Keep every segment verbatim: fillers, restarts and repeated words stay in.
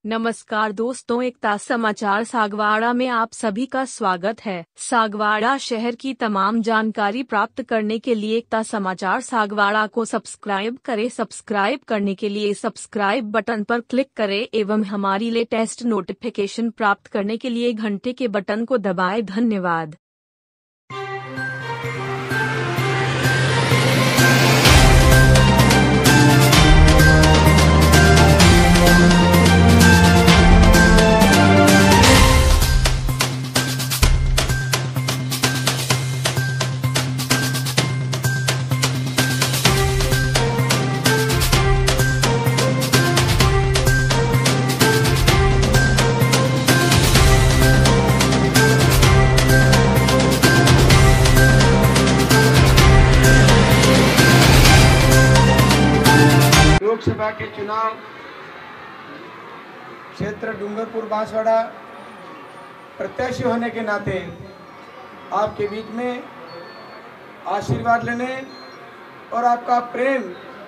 नमस्कार दोस्तों, एकता समाचार सागवाड़ा में आप सभी का स्वागत है। सागवाड़ा शहर की तमाम जानकारी प्राप्त करने के लिए एकता समाचार सागवाड़ा को सब्सक्राइब करें। सब्सक्राइब करने के लिए सब्सक्राइब बटन पर क्लिक करें एवं हमारी लेटेस्ट नोटिफिकेशन प्राप्त करने के लिए घंटे के बटन को दबाएं। धन्यवाद। लोकसभा के चुनाव क्षेत्र डूंगरपुर बांसवाड़ा प्रत्याशी होने के नाते आपके बीच में आशीर्वाद लेने और आपका प्रेम,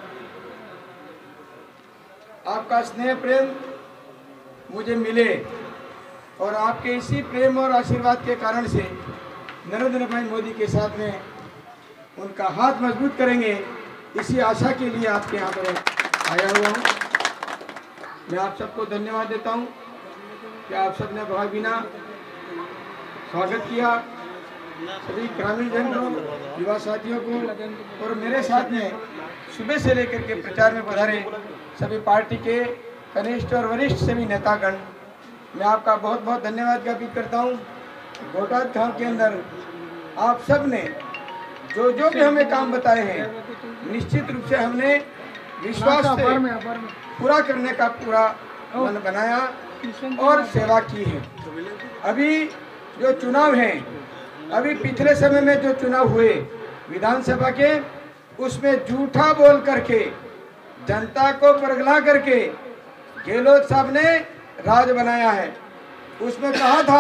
आपका स्नेह प्रेम मुझे मिले और आपके इसी प्रेम और आशीर्वाद के कारण से नरेंद्र भाई मोदी के साथ में उनका हाथ मजबूत करेंगे, इसी आशा के लिए आपके यहाँ पर आया हुआ हूँ। मैं आप सबको धन्यवाद देता हूँ कि आप सबने भावभीना स्वागत किया। सभी ग्रामीण जनों, युवा साथियों को और मेरे साथ में सुबह से लेकर के प्रचार में पधारे सभी पार्टी के कनिष्ठ और वरिष्ठ सभी नेतागण, मैं आपका बहुत बहुत धन्यवाद ज्ञापित करता हूँ। बोटाद गाँव के अंदर आप सब ने जो जो भी हमें काम बताए हैं, निश्चित रूप से हमने विश्वास से पूरा करने का पूरा मन बनाया और सेवा की है। अभी जो चुनाव हैं, अभी पिछले समय में जो चुनाव हुए विधानसभा के, उसमें झूठा बोल करके जनता को परगला करके गहलोत साहब ने राज बनाया है। उसमें कहा था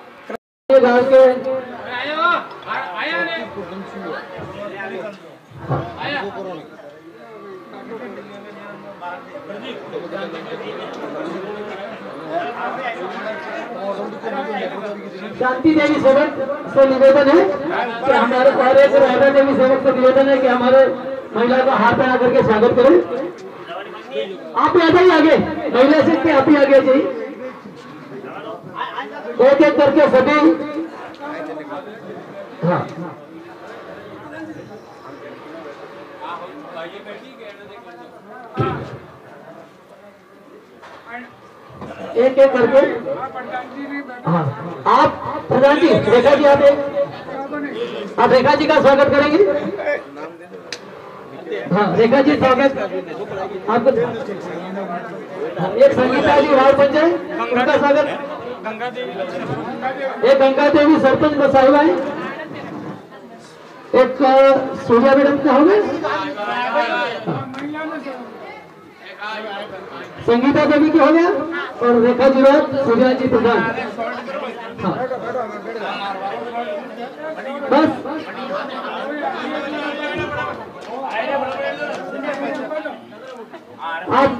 शांति देवी सेवक से निवेदन है कि हमारे कार्य से राधा देवी सेवक से निवेदन है कि हमारे महिला को हाथ बना करके स्वागत करें। आप आ जाइए आगे, महिला से के आप ही आगे जाइए, एक एक करके सभी। हाँ, एक एक करके। हाँ, आप प्रधान जी, रेखा जी, आप आप रेखा जी का स्वागत करेंगे। हाँ, रेखा जी स्वागत आपको। एक संगीता जी वार्ड पंचायत, उनका स्वागत। एक गंगा देवी सरपंच बसाई है, एक सूर्या मैडम का होगा, संगीता देवी की हो गया और रेखा जी वार्ड, सूर्या जी प्रधान। हाँ, बस आप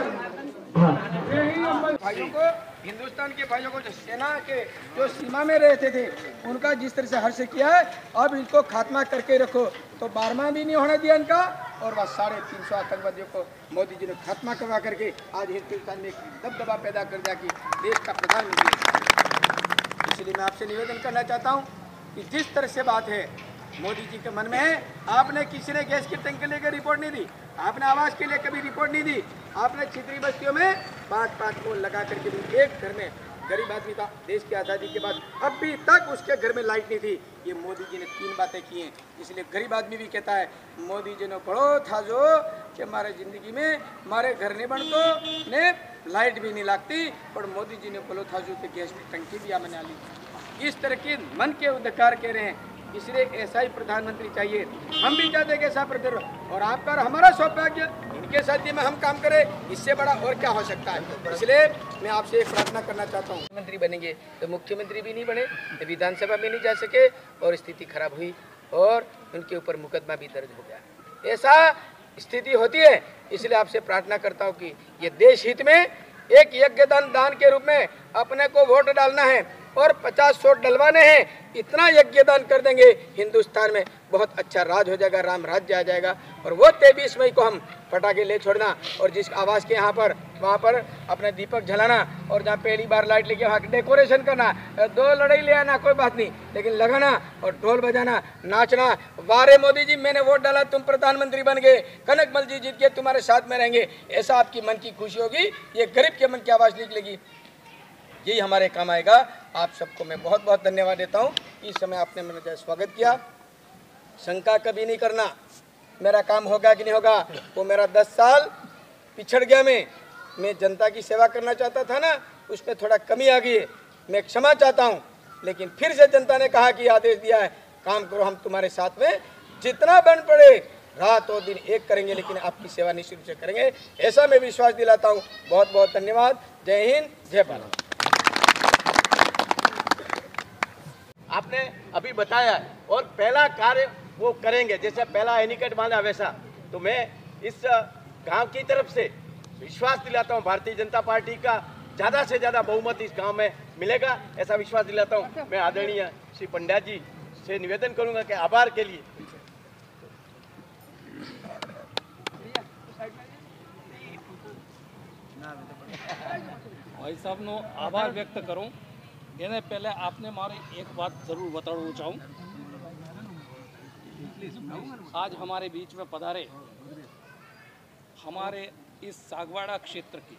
भाइयों को, हिंदुस्तान के भाइयों को, जो सेना के जो सीमा में रहते थे, उनका जिस तरह से हर्ष किया है, अब इनको खात्मा करके रखो। तो बारहवां भी नहीं होने दिया इनका, और बस साढ़े तीन सौ आतंकवादियों को मोदी जी ने खात्मा करवा करके आज हिंदुस्तान में एक दबदबा पैदा कर दिया कि देश का प्रधानमंत्री। इसलिए मैं आपसे निवेदन करना चाहता हूँ कि जिस तरह से बात है मोदी जी के मन में है, आपने किसी ने गैस की टंकी लेकर रिपोर्ट नहीं दी, आपने आवास के लिए कभी रिपोर्ट नहीं दी, आपने छितरी बस्तियों में पाँच पाँच पोल लगा करके भी एक घर में गरीब आदमी का देश की आज़ादी के बाद अभी तक उसके घर में लाइट नहीं थी। ये मोदी जी ने तीन बातें की हैं। इसलिए गरीब आदमी भी कहता है मोदी जी ने पढ़ो था जो कि हमारे ज़िंदगी में हमारे घर नहीं बनतो ने लाइट भी नहीं लगती, पर मोदी जी ने बोलो था जो कि गैस की टंकी भी हमने आ ली। इस तरह के मन के उद्धार कह रहे हैं, इसलिए ऐसा ही प्रधानमंत्री चाहिए। हम भी चाहते हैं कि ऐसा प्रधानमंत्री, और आपका हमारा सौभाग्य इनके साथ में हम काम करें, इससे बड़ा और क्या हो सकता है। इसलिए मैं आपसे एक प्रार्थना करना चाहता हूँ, मुख्यमंत्री बनेंगे तो मुख्यमंत्री भी नहीं बने, तो विधानसभा में नहीं जा सके और स्थिति खराब हुई और उनके ऊपर मुकदमा भी दर्ज हो गया। ऐसा स्थिति होती है, इसलिए आपसे प्रार्थना करता हूँ कि ये देश हित में एक यज्ञदान दान के रूप में अपने को वोट डालना है और पचास वोट डलवाने हैं। इतना यज्ञदान कर देंगे, हिंदुस्तान में बहुत अच्छा राज हो जाएगा, राम राज्य आ जाएगा। और वो तेईस मई को हम पटाखे ले छोड़ना और जिस आवास के यहाँ पर वहाँ पर अपने दीपक जलाना और जहाँ पहली बार लाइट लेके वहाँ डेकोरेशन करना, दो लड़ाई ले आना कोई बात नहीं, लेकिन लगाना और ढोल बजाना, नाचना। वारे मोदी जी मैंने वोट डाला, तुम प्रधानमंत्री बन गए, कनकमल जी जीत के तुम्हारे साथ में रहेंगे, ऐसा आपकी मन की खुशी होगी, ये गरीब के मन की आवाज़ निकलेगी, यही हमारे काम आएगा। आप सबको मैं बहुत बहुत धन्यवाद देता हूँ। इस समय आपने मेरा स्वागत किया। शंका कभी नहीं करना, मेरा काम होगा कि नहीं होगा, वो मेरा दस साल पिछड़ गया। मैं मैं जनता की सेवा करना चाहता था ना, उसमें थोड़ा कमी आ गई है, मैं क्षमा चाहता हूँ। लेकिन फिर से जनता ने कहा कि आदेश दिया है, काम करो, हम तुम्हारे साथ में जितना बन पड़े रात और दिन एक करेंगे, लेकिन आपकी सेवा निश्चित रूप से करेंगे, ऐसा मैं विश्वास दिलाता हूँ। बहुत बहुत धन्यवाद। जय हिंद, जय भारत। आपने अभी बताया और पहला कार्य वो करेंगे, जैसे पहला एनीकट बांधा वैसा। तो मैं इस गांव की तरफ से विश्वास दिलाता हूं, भारतीय जनता पार्टी का ज़्यादा से ज़्यादा बहुमत इस गांव में मिलेगा, ऐसा विश्वास दिलाता हूं। मैं आदरणीय श्री पंड्या जी से निवेदन करूंगा कि आभार के लिए भाई साहब नो आभार व्यक्त करूं। એને पहले आपने मारे एक बात ज़रूर बताना चाहूँ। आज हमारे बीच में पधारे हमारे इस सागवाड़ा क्षेत्र की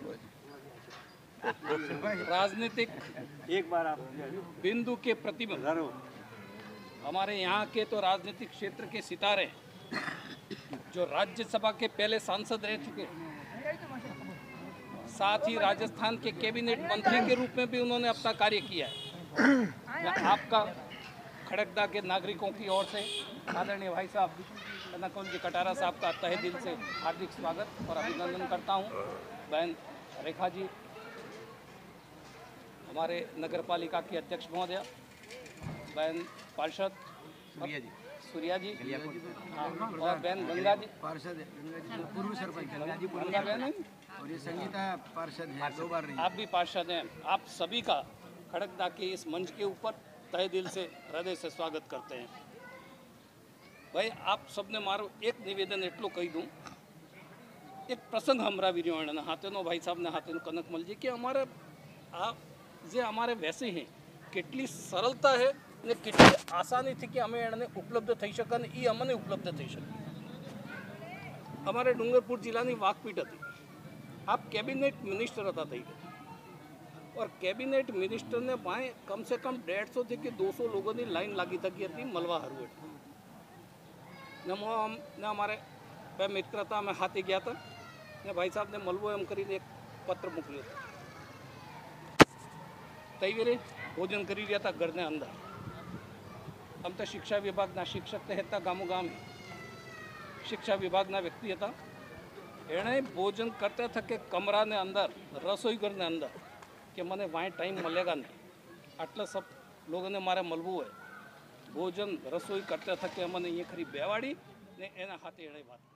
राजनीतिक एक बार आप बिंदु के प्रतिबिंब, हमारे यहाँ के तो राजनीतिक क्षेत्र के सितारे जो राज्यसभा के पहले सांसद रह चुके, साथ ही राजस्थान के कैबिनेट मंत्री के रूप में भी उन्होंने अपना कार्य किया है। मैं आपका खड़गदा के नागरिकों की ओर से आदरणीय भाई साहब कनकमल जी कटारा साहब का तहे दिल से हार्दिक स्वागत और अभिनंदन करता हूं। बहन रेखा जी, हमारे नगर पालिका की अध्यक्ष महोदया, बहन पार्षद सूर्या जी सूर्या जी हाँ, और बहन गंगा जी पार्षद पूर्व सरपंच गंगा बहन, और ये संगीता पार्षद है, दो बार रही। आप भी पार्षद हैं। आप सभी का खड़गदा के इस मंच के ऊपर तहे दिल से हृदय से स्वागत करते हैं। भाई आप सबने मारो एक निवेदन एटलो कही दूँ, एक प्रसंग हमरा वीडियो हाथेनो भाई साहब ने हाथेनो कनकमल जी कि अमारे आप जे अमारे वैसे हैं કેટલી સરળતા है ने કેટલી આસાની થી કે અમે એને ઉપલબ્ધ થઈ શકે અને એ અમને ઉપલબ્ધ થઈ શકે। અમારે ડુંગરપુર જિલ્લાની વાકપીટ હતી, आप कैबिनेट मिनिस्टर था थी और कैबिनेट मिनिस्टर ने भाई कम से कम डेढ़ सौ थी कि दो सौ लोगों की लाइन लगी थकी थी मलवा हरवेट ने ने अमारे भाई मित्रता में हाथी गया था ने भाई साहब ने मलवो एम कर एक पत्र मोकल्यो था। तई वेरे भोजन करी रहा था घर ने अंदर। हम तो शिक्षा विभाग शिक्षक तो था, गामो गाम शिक्षा विभाग व्यक्ति था। एने भोजन करते थे कि कमरा ने अंदर रसोई घर ने अंदर कि मने वहाँ टाइम मिलेगा नहीं, आटला सब लोगों ने मारे मलवू है। भोजन रसोई करते थे कि मैंने ये खरी बेवाड़ी ने एना हाथे एने बात